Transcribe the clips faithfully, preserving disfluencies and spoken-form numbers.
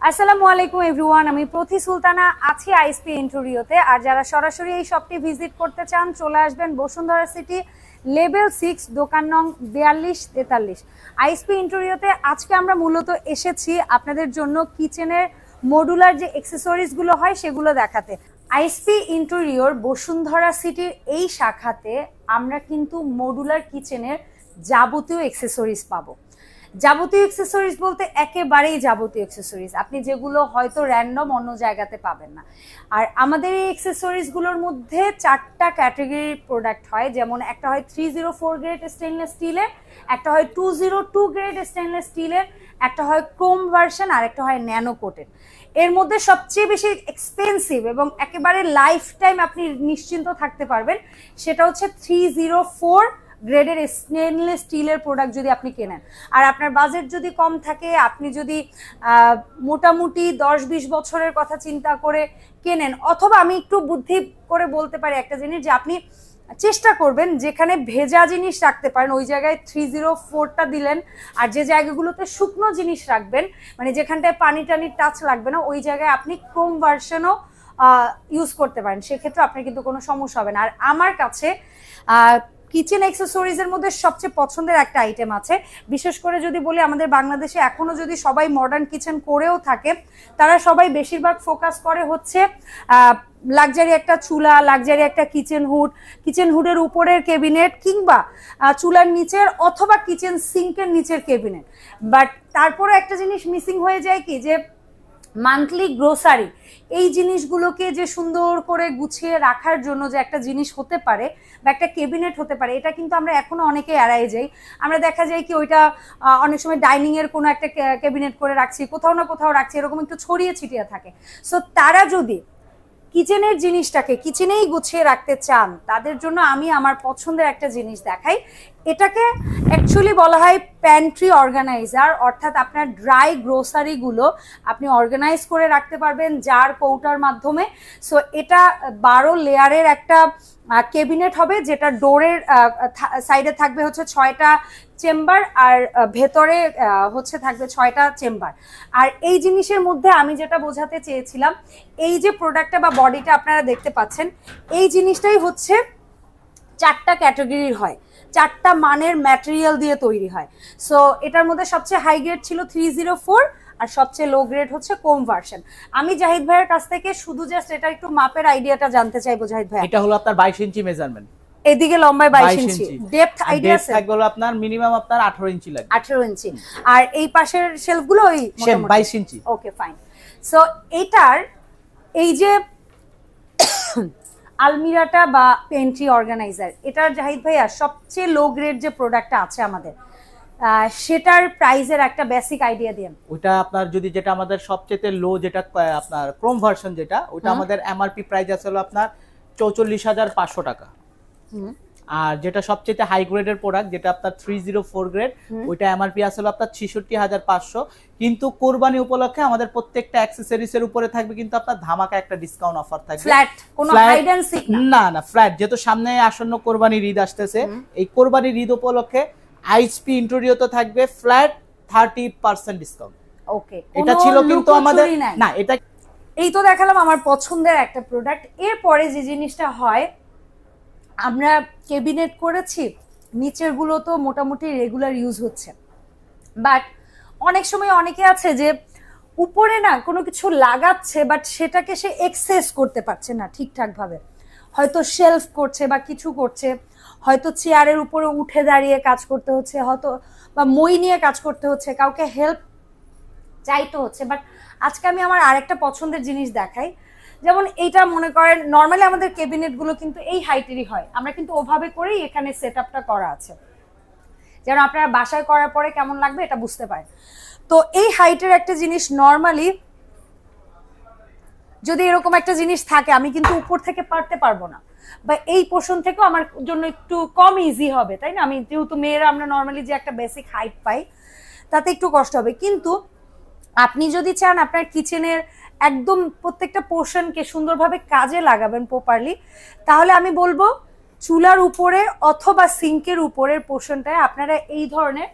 আসসালামু আলাইকুম এভরিওয়ান, আমি প্রতি সুলতানা আছি আইএসপি ইন্টেরিয়তে। আর যারা সরাসরি এই শপটি ভিজিট করতে চান চলে আসবেন বসুন্ধরা সিটি লেভেল সিক্স, দোকান নং বিয়াল্লিশ তেতাল্লিশ আইএসপি ইন্টেরিয়তে। আজকে আমরা মূলত এসেছি আপনাদের জন্য কিচেনের মডুলার যে অ্যাক্সেসরিজগুলো হয় সেগুলো দেখাতে। আইএসপি ইন্টেরিয়র বসুন্ধরা সিটির এই শাখাতে আমরা কিন্তু মডুলার কিচেনের যাবতীয় অ্যাক্সেসরিজ পাবো। যাবতীয় অ্যাক্সেসরিজ বলতে একেবারেই যাবতীয় অ্যাক্সেসরিজ, আপনি যেগুলো হয়তো র্যান্ডম অন্য জায়গাতে পাবেন না। আর আমাদের এই অ্যাক্সেসরিজগুলোর মধ্যে চারটা ক্যাটাগরির প্রোডাক্ট হয়, যেমন একটা হয় three zero four grade stainless স্টিলের, একটা হয় two zero two grade stainless স্টিলের, একটা হয় ক্রোম ভার্সন, আর একটা হয় ন্যানো কোটেড। এর মধ্যে সবচেয়ে বেশি এক্সপেন্সিভ এবং একেবারে লাইফ টাইম আপনি নিশ্চিন্ত থাকতে পারবেন সেটা হচ্ছে থ্রি জিরো ফোর গ্রেডের স্টেনলেস স্টিলের প্রোডাক্ট যদি আপনি কেনেন। আর আপনার বাজেট যদি কম থাকে, আপনি যদি মোটামুটি দশ বিশ বছরের কথা চিন্তা করে কেনেন, অথবা আমি একটু বুদ্ধি করে বলতে পারি একটা জিনিস, যে আপনি চেষ্টা করবেন যেখানে ভেজা জিনিস রাখতে পারেন ওই জায়গায় থ্রি জিরো ফোরটা দিলেন, আর যে জায়গাগুলোতে শুকনো জিনিস রাখবেন, মানে যেখানটায় পানি টানির টাচ লাগবে না, ওই জায়গায় আপনি ক্রোম ভার্সনও ইউজ করতে পারেন। সেক্ষেত্রে আপনার কিন্তু কোনো সমস্যা হবে না। আর আমার কাছে আহ কিচেন অ্যাক্সেসরিজের মধ্যে সবচেয়ে পছন্দের একটা আইটেম আছে, বিশেষ করে যদি বলি আমাদের বাংলাদেশে এখনো যদি সবাই মডার্ন কিচেন করেও থাকে, তারা সবাই বেশিরভাগ ফোকাস করে হচ্ছে লাক্সারি একটা চুলা, লাক্সারি একটা কিচেন হুড, কিচেন হুডের উপরের ক্যাবিনেট, কিংবা চুলার নিচের অথবা কিচেন সিঙ্কের নিচের ক্যাবিনেট। বাট তারপরে একটা জিনিস মিসিং হয়ে যায় কি, যে মান্থলি গ্রোসারি, এই জিনিসগুলোকে যে সুন্দর করে গুছিয়ে রাখার জন্য যে একটা জিনিস হতে পারে বা একটা ক্যাবিনেট হতে পারে, এটা কিন্তু আমরা এখনো অনেকে এড়াই যাই। আমরা দেখা যায় কি ওইটা অনেক সময় ডাইনিং এর কোনো একটা ক্যাবিনেট করে রাখছি, কোথাও না কোথাও রাখছি, এরকম একটু ছড়িয়ে ছিটিয়ে থাকে। সো তারা যদি কিচেনের জিনিসটাকে কিচেনেই গুছিয়ে রাখতে চান, তাদের জন্য আমি আমার পছন্দের একটা জিনিস দেখাই। এটাকে অ্যাকচুয়ালি বলা হয় প্যান্ট্রি অর্গানাইজার, অর্থাৎ আপনার ড্রাই গ্রোসারিগুলো আপনি অর্গানাইজ করে রাখতে পারবেন জার কৌটার মাধ্যমে। সো এটা বারো লেয়ারের একটা ক্যাবিনেট হবে, যেটা ডোরের সাইডে থাকবে হচ্ছে ছয়টা চেম্বার, আর ভেতরে হচ্ছে থাকবে ছয়টা চেম্বার। আর এই জিনিসের মধ্যে আমি যেটা বোঝাতে চেয়েছিলাম, এই যে প্রোডাক্টটা বা বডিটা আপনারা দেখতে পাচ্ছেন, এই জিনিসটাই হচ্ছে চারটা ক্যাটাগরির হয়, চারটা মানের ম্যাটেরিয়াল দিয়ে তৈরি হয়। সো এটার মধ্যে সবচেয়ে হাই গ্রেড ছিল থ্রি জিরো ফোর, আর সবচেয়ে লো গ্রেড হচ্ছে ক্রোম ভার্সন। আমি জাহিদ ভাইয়ের কাছ থেকে শুধু জাস্ট এটা একটু মাপের আইডিয়াটা জানতে চাইবো। জাহিদ ভাই, এটা হলো আপনার বাইশ ইঞ্চি মেজারমেন্ট, এদিকে লম্বায় বাইশ ইঞ্চি, ডেপথ আইডিয়া আছে থাকবে হলো আপনার মিনিমাম আপনার আঠারো ইঞ্চি লাগবে, আঠারো ইঞ্চি। আর এই পাশের শেলফগুলো ওই সেম বাইশ ইঞ্চি। Okay fine. সো এটার এই যে আলমিরাটা বা পেন্ট্রি অর্গানাইজার, এটার জাহিদ ভাইয়া সবচেয়ে লো গ্রেড যে প্রোডাক্টটা আছে আমাদের, সেটার প্রাইসের একটা বেসিক আইডিয়া দেন। ওটা আপনার যদি যেটা আমাদের সবচেয়ে লো, যেটা আপনার ক্রোম ভার্সন, যেটা ওটা আমাদের এমআরপি প্রাইস আছে হলো আপনার চৌচল্লিশ হাজার পাঁচশো টাকা। আর যেটা সবচেয়ে হাই গ্রেডের প্রোডাক্ট, যেটা আপনার থ্রি জিরো ফোর গ্রেড, ওইটা এমআরপি আসলে আপনার ছেষট্টি হাজার পাঁচশো। কিন্তু কোরবানি উপলক্ষে আমাদের প্রত্যেকটা অ্যাক্সেসরিজ এর উপরে থাকবে কিন্তু আপনার ধামাকা একটা ডিসকাউন্ট অফার থাকবে। ফ্ল্যাট, কোনো হাইড এন্ড সিক না, না ফ্ল্যাট। যেহেতু সামনে আসন্ন কোরবানির ঈদ আসতেছে, এই কোরবানির ঈদ উপলক্ষে আইএসপি ইন্টেরিয়তে থাকবে flat thirty percent discount. Okay, এটা ছিল কিন্তু আমাদের না, এটা এই তো দেখালাম আমার পছন্দের একটা প্রোডাক্ট। এরপরে যে জিনিসটা হয়, আমরা ক্যাবিনেট করেছি, নিচের গুলো তো মোটামুটি রেগুলার ইউজ হচ্ছে, বাট অনেক সময় অনেকে আছে যে উপরে না কোনো কিছু লাগাচ্ছে, বাট সেটাকে সে এক্সেস করতে পারছে না ঠিকঠাক ভাবে, হয়তো শেলফ করছে বা কিছু করছে, হয়তো চেয়ারের উপরে উঠে দাঁড়িয়ে কাজ করতে হচ্ছে, হয়তো বা মই নিয়ে কাজ করতে হচ্ছে, কাউকে হেল্প চাইতে হচ্ছে। বাট আজকে আমি আমার আরেকটা পছন্দের জিনিস দেখাই। যেমন এইটা মনে করেন নর্মালি আমাদের ক্যাবিনেট গুলো কিন্তু এই হাইটেরই হয়, আমরা কিন্তু ওভাবে করেই এখানে সেট আপটা করা আছে, যেন আপনারা বাসায় করার পরে কেমন লাগবে এটা বুঝতে পারেন। তো এই হাইটের একটা জিনিস নর্মালি যদি এরকম একটা জিনিস থাকে, আমি কিন্তু উপর থেকে পারতে পারবো না, বা এই পোর্শন থেকেও আমার জন্য একটু কম ইজি হবে, তাই না? আমি যেহেতু মেয়েরা আমরা নর্মালি যে একটা বেসিক হাইট পাই, তাতে একটু কষ্ট হবে। কিন্তু আপনি যদি চান আপনার কিচেনের একদম প্রত্যেকটা পোর্শনকে সুন্দরভাবে কাজে লাগাবেন প্রপারলি, তাহলে আমি বলবো চুলার উপরে অথবা সিঙ্কের উপরের পোর্শনটায় আপনারা এই ধরনের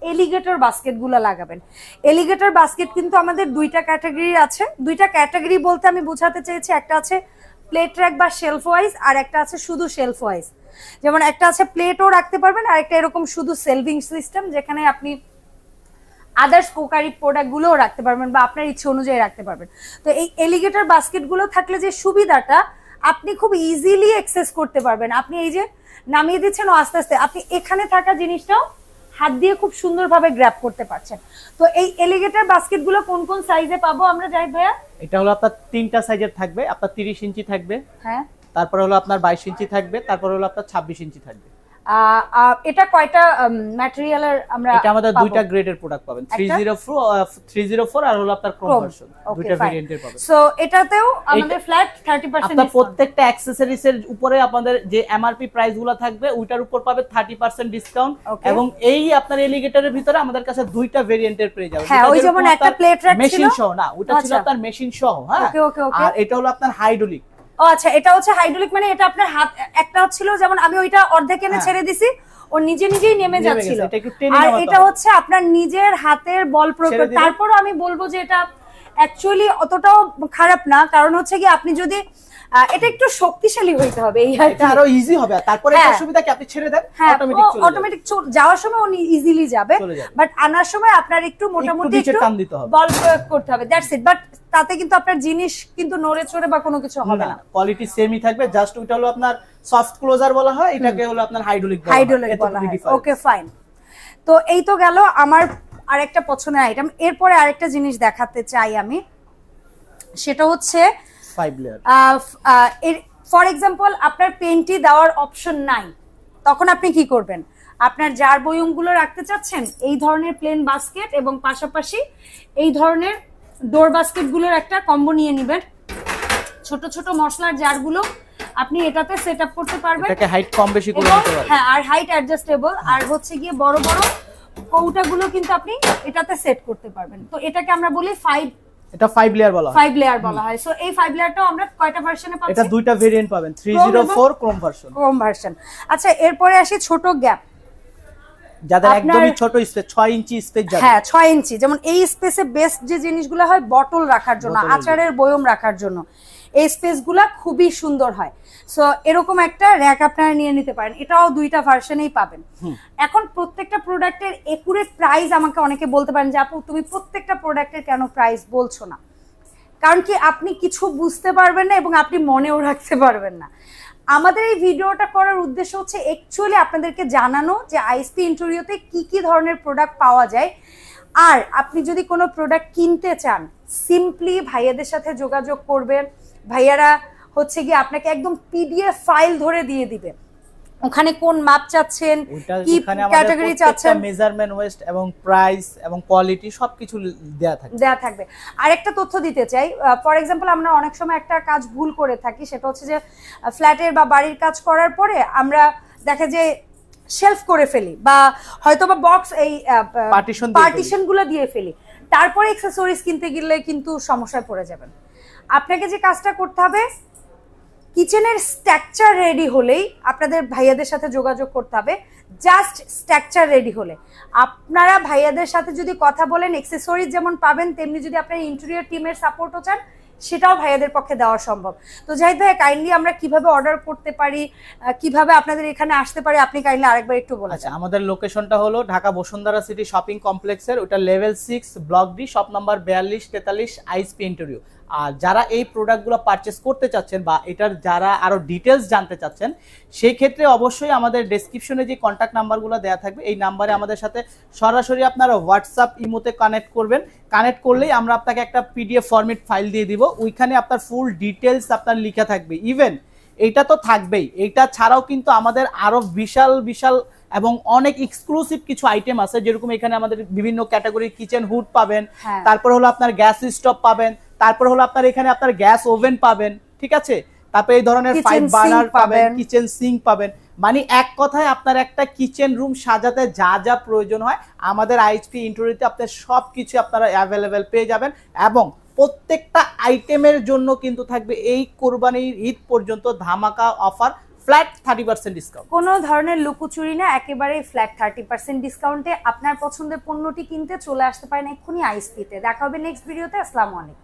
এলিগেটর বাস্কেটগুলো লাগাবেন। এলিগেটর বাস্কেট কিন্তু আমাদের দুইটা ক্যাটাগরি আছে। দুইটা ক্যাটাগরি বলতে আমি বোঝাতে চেয়েছি, একটা আছে প্লেট র্যাক বা শেলফ ওয়াইজ, আর একটা আছে শুধু শেলফ ওয়াইজ। যেমন একটা আছে প্লেটও রাখতে পারবেন, আর একটা এরকম শুধু সেলভিং সিস্টেম, যেখানে আপনি আদার্স কোকারি প্রোডাক্টগুলোও রাখতে পারবেন বা আপনার ইচ্ছে অনুযায়ী রাখতে পারবেন। তো এই এলিগেটর বাস্কেটগুলো থাকলে যে সুবিধাটা, আপনি খুব ইজিলি অ্যাক্সেস করতে পারবেন। আপনি এই যে নামিয়ে দিচ্ছেন ও আস্তে আস্তে আপনি এখানে থাকা জিনিসটাও হাত দিয়ে খুব সুন্দরভাবে গ্র্যাব করতে পারছেন। তো এই এলিগেটর বাস্কেটগুলো কোন কোন সাইজে পাবো আমরা, জাহিদ ভাইয়া? এটা হলো আপনার তিনটা সাইজের থাকবে। আপনার তিরিশ ইঞ্চি থাকবে, হ্যাঁ, তারপর হলো আপনার বাইশ ইঞ্চি থাকবে, তারপর হলো আপনার ছাব্বিশ ইঞ্চি থাকবে। এটা কয়টা ম্যাটেরিয়ালের আমরা? এটা আমাদের দুইটা গ্রেডের প্রোডাক্ট পাবেন, তিনশো চার আর হলো আপনার ক্রোম ভার্সন, দুইটা ভেরিয়েন্টের পাবেন। সো এটাতেও আমাদের ফ্ল্যাট ত্রিশ পার্সেন্ট আপনার প্রত্যেকটা অ্যাকসেসরিজ এর উপরে আপনাদের যে এমআরপি প্রাইসগুলো থাকবে ওইটার উপর পাবে ত্রিশ পার্সেন্ট ডিসকাউন্ট। এবং এই আপনার এলিগেটরের ভিতরে আমাদের কাছে দুইটা ভেরিয়েন্টের পেয়ে যাবেন। হ্যাঁ, ওই যেমন একটা প্লেট রাখ ছিল, মেশিন সহ না, ওটা ছিল আপনার মেশিন সহ, হ্যাঁ। আর এটা হলো আপনার হাইড্রোলিক। ও আচ্ছা, এটা হচ্ছে হাইড্রোলিক, মানে এটা আপনার হাত একটা ছিল, যেমন আমি ওইটা অর্ধেক এনে ছেড়ে দিছি, ও নিজে নিজেই নেমে যাচ্ছিল। আর এটা হচ্ছে আপনার নিজের হাতের বল প্রয়োগ। তারপরও আমি বলবো যে এটা অ্যাকচুয়ালি অতটাও খারাপ না, কারণ হচ্ছে কি আপনি যদি এটা একটু শক্তিশালী হইতে হবে, এই এটা আরো ইজি হবে। তারপরে একটা সুবিধা কি আপনি ছেড়ে দেন, অটোমেটিক চলে যাবে, অটোমেটিক যাওয়ার সময় উনি ইজিলি যাবে, বাট আনার সময় আপনার একটু মোটামুটি একটু বল প্রয়োগ করতে হবে, দ্যাটস ইট। বাট তাতে কিন্তু আপনার জিনিস কিন্তু নড়ে চড়ে বা কোনো কিছু হবে না, কোয়ালিটি সেমই থাকবে। জাস্ট ওটা হলো আপনার সফট ক্লোজার বলা হয়, এটাকে হলো আপনার হাইড্রোলিক বলা হয়। হাইড্রোলিক বলা হয়, ওকে ফাইন। তো এই তো গেল আমার আরেকটা পছন্দের আইটেম। এরপরে আরেকটা জিনিস দেখাতে চাই আমি, সেটা হচ্ছে ফাইভ লেয়ার। ফর এক্সাম্পল আপনার পেন্টি দেওয়ার অপশন নাই, তখন আপনি কি করবেন? আপনার জার বয়মগুলো রাখতে চাচ্ছেন এই ধরনের প্লেন বাস্কেট এবং পাশাপাশি এই ধরনের ডোর বাস্কেটগুলোর একটা কম্বো নিয়ে নেবেন। ছোট ছোট মশলার জারগুলো আপনি এটাতে সেট আপ করতে পারবেন, এটাকে হাইট কম বেশি করে নিতে পারবেন। হ্যাঁ, আর হাইট অ্যাডজাস্টেবল। আর হচ্ছে গিয়ে বড় বড় কৌটাগুলো কিন্তু আপনি এটাতে সেট করতে পারবেন। তো এটাকে আমরা বলি ফাইভ, এটা ফাইভ লেয়ার বলা হয়, ফাইভ লেয়ার বলা হয়। সো এই ফাইভ লেয়ারটাও আমরা কয়টা ভার্সনে পাচ্ছি? এটা দুইটা ভেরিয়েন্ট পাবেন, তিনশো চার ক্রোম ভার্সন, ক্রোম ভার্সন। আচ্ছা, এরপরে আসি ছোট গ্যাপ, যাদের একদমই ছোট স্পেস, ছয় ইঞ্চি স্পেস যাবে। হ্যাঁ, ছয় ইঞ্চি। যেমন এই স্পেসে বেস্ট যে জিনিসগুলো হয় বটল রাখার জন্য, আচারের বয়ম রাখার জন্য, এই স্পেসগুলো খুবই সুন্দর হয়। সো এরকম একটা র‍্যাক আপনারা নিয়ে নিতে পারেন, এটাও দুইটা ভার্সনেই পাবেন। এখন প্রত্যেকটা প্রোডাক্টের একুরেট প্রাইস আমাকে অনেকে বলতে পারেন যে আপু তুমি প্রত্যেকটা প্রোডাক্টের কেন প্রাইস বলছো না? কারণ কি আপনি কিছু বুঝতে পারবেন না এবং আপনি মনেও রাখতে পারবেন না। আমাদের এই ভিডিওটা করার উদ্দেশ্য হচ্ছে অ্যাকচুয়ালি আপনাদেরকে জানানো যে আইএসপি ইন্টেরিয়তে কি কি ধরনের প্রোডাক্ট পাওয়া যায়। আর আপনি যদি কোনো প্রোডাক্ট কিনতে চান, সিম্পলি ভাইয়াদের সাথে যোগাযোগ করবেন। ভাইয়ারা হচ্ছে গিয়ে আপনাকে একদম পিডিএফ ফাইল ধরে দিয়ে দিবে, ওখানে কোন মাপ চাচ্ছেন, কি ক্যাটাগরি চাচ্ছেন, মেজারমেন্ট ওয়েস্ট এবং প্রাইস এবং কোয়ালিটি সবকিছু দেয়া থাকবে দেয়া থাকবে। আরেকটা তথ্য দিতে চাই, ফর এক্সাম্পল আমরা অনেক সময় একটা কাজ ভুল করে থাকি, সেটা হচ্ছে যে ফ্ল্যাটের বা বাড়ির কাজ করার পরে আমরা দেখা যায় শেলফ করে ফেলি বা হয়তো বা বক্স এই পার্টিশন পার্টিশন গুলো দিয়ে ফেলি, তারপরে অ্যাকসেসরিজ কিনতে গেলে কিন্তু সমস্যায় পড়ে যাবেন। আপনাকে যে কাজটা করতে হবে, কিচেনের স্ট্রাকচার রেডি হলেই আপনাদের ভাইয়াদের সাথে যোগাযোগ করতে হবে। জাস্ট স্ট্রাকচার রেডি হলে আপনারা ভাইয়াদের সাথে যদি কথা বলেন, অ্যাকসেসরিজ যেমন পাবেন, তেমনি যদি আপনার ইন্টেরিয়র টিমের সাপোর্টও চান, সেটাও ভাইয়াদের পক্ষে দেওয়া সম্ভব। তো জাহিদ ভাই, কাইন্ডলি আমরা কিভাবে অর্ডার করতে পারি, কিভাবে আপনাদের এখানে আসতে পারি, আপনি কাইন্ডলি আরেকবার একটু বলুন। আচ্ছা, আমাদের লোকেশনটা হলো ঢাকা বসুন্ধরা সিটি শপিং কমপ্লেক্সের, ওটা level six block D, shop number বিয়াল্লিশ তেতাল্লিশ, আইএসপি ইন্টেরিয়র। আর যারা এই প্রোডাক্টগুলো পারচেস করতে চাচ্ছেন বা এটার যারা আরো ডিটেলস জানতে চাচ্ছেন, সেই ক্ষেত্রে অবশ্যই আমাদের ডেসক্রিপশনে যে কন্ট্যাক্ট নাম্বারগুলো দেওয়া থাকবে, এই নাম্বারে আমাদের সাথে সরাসরি আপনারা হোয়াটসঅ্যাপ ইমোতে কানেক্ট করবেন। কানেক্ট করলেই আমরা আপনাকে একটা পিডিএফ ফরম্যাট ফাইল দিয়ে দিব, ওইখানে আপনার ফুল ডিটেলস আপনার লেখা থাকবে। ইভেন এইটা তো থাকবেই, এইটা ছাড়াও কিন্তু আমাদের আরো বিশাল বিশাল এবং অনেক এক্সক্লুসিভ কিছু আইটেম আছে, যেরকম এখানে আমাদের বিভিন্ন ক্যাটাগরির কিচেন হুড পাবেন, তারপর হলো আপনার গ্যাস স্টোভ পাবেন, তারপর হলো আপনার এখানে আপনার গ্যাস ওভেন পাবেন, ঠিক আছে, তারপর এই ধরনের ফাইভ বার্নার পাবেন, কিচেন সিঙ্ক পাবেন। মানে এক কথায় আপনার একটা কিচেন রুম সাজাতে যা যা প্রয়োজন হয় আমাদের আইএসপি ইন্টেরিয়রতে আপনার সব কিছু আপনারা অ্যাভেলেবেল পেয়ে যাবেন। এবং প্রত্যেকটা আইটেমের জন্য কিন্তু থাকবে এই কোরবানির ঈদ পর্যন্ত ধামাকা offer, flat thirty percent discount. কোনো ধরনের লুকোচুরি না, একেবারে ফ্ল্যাট থার্টি পার্সেন্ট ডিসকাউন্টে আপনার পছন্দের পণ্যটি কিনতে চলে আসতে পারেন এক্ষুনি আইএসপিতে। দেখা হবে নেক্সট ভিডিওতে। আসসালামু আলাইকুম।